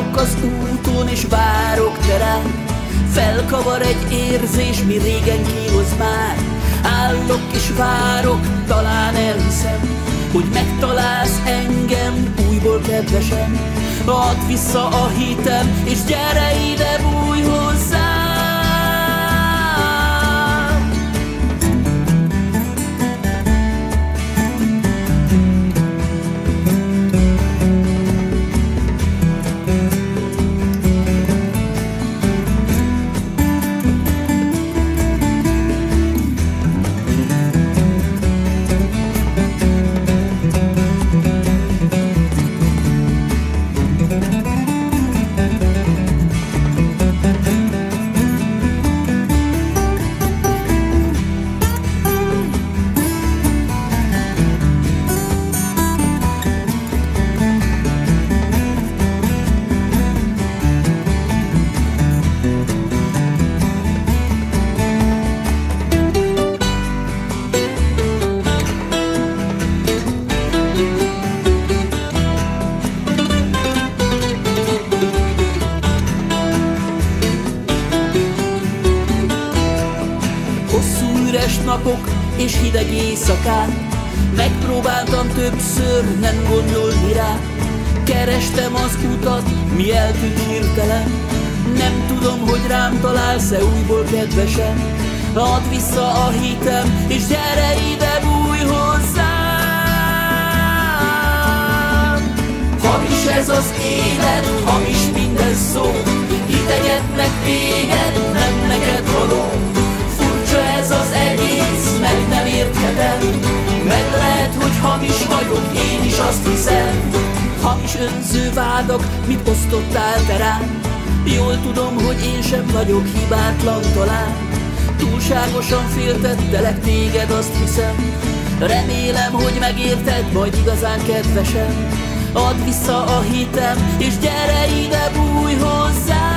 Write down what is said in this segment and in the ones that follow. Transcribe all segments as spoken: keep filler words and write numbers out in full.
Állok az úton és várok te rád, felkavar egy érzés, mi régen kínoz már. Állok és várok, talán elhiszem, hogy megtalálsz engem újból, kedvesem. Add vissza a hitem, és gyere ide, bújj hozzám. Üres napok és hideg éjszakát, megpróbáltam többször nem gondolni rá. Kerestem az utat, mi eltűnt hirtelen, nem tudom, hogy rám találsz-e újból, kedvesem. Add vissza a hitem, és gyere ide, bújj hozzám. Hamis ez az élet, hamis minden szó, idegetnek téged, nem neked való. Ez az egész, meg nem érthetem, meg lehet, hogy hamis vagyok, én is azt hiszem. Hamis önző vádak, mit osztottál te rám, jól tudom, hogy én sem vagyok hibátlan talán. Túlságosan féltettelek téged, azt hiszem, remélem, hogy megérted majd igazán, kedvesem. Add vissza a hitem, és gyere ide, bújj hozzám.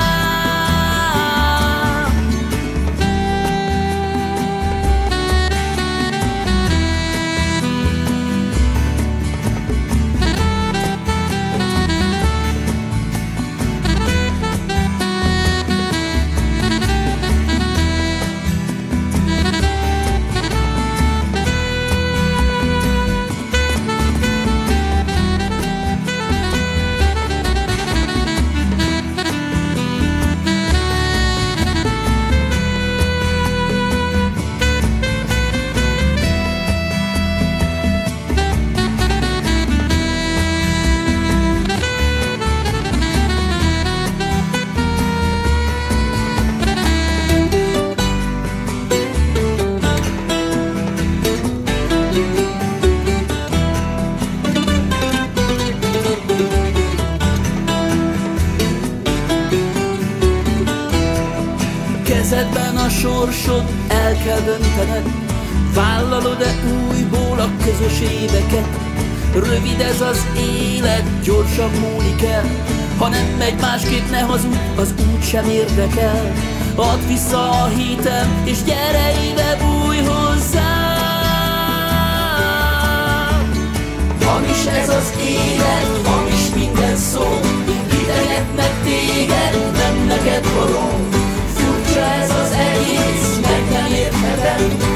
Kezedben a sorsod, el kell döntened, vállalod-e újból a közös éveket. Rövid ez az élet, gyorsan múlik el, ha nem megy másképp, ne hazudj, az úgy sem érdekel. Add vissza a hitem, és gyere ide, bújj hozzám. Hamis ez az élet, hamis minden szó, idegetnek téged, nem neked való. Furcsa ez az egész, meg nem érthetem,